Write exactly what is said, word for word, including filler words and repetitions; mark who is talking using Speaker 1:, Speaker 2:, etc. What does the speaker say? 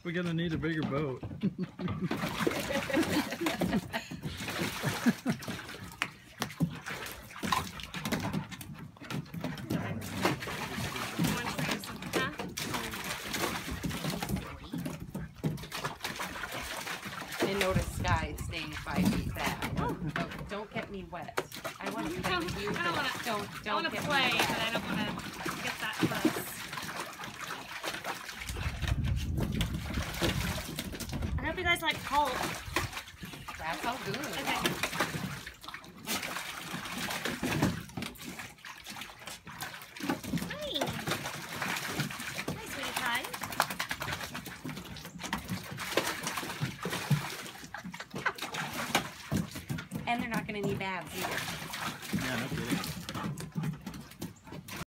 Speaker 1: We're gonna need a bigger boat.
Speaker 2: I noticed Sky staying five feet back. Oh, don't get me wet. I want to play with you.
Speaker 3: I don't want to.
Speaker 2: Don't don't
Speaker 3: I want to
Speaker 2: get
Speaker 3: play,
Speaker 2: me wet.
Speaker 3: but I don't want to get that close. I hope you guys like pulp.
Speaker 2: That's all good.
Speaker 3: Okay. Hi. Hi, sweetie pie.
Speaker 2: And they're not going to need baths either.
Speaker 1: Yeah, no kidding.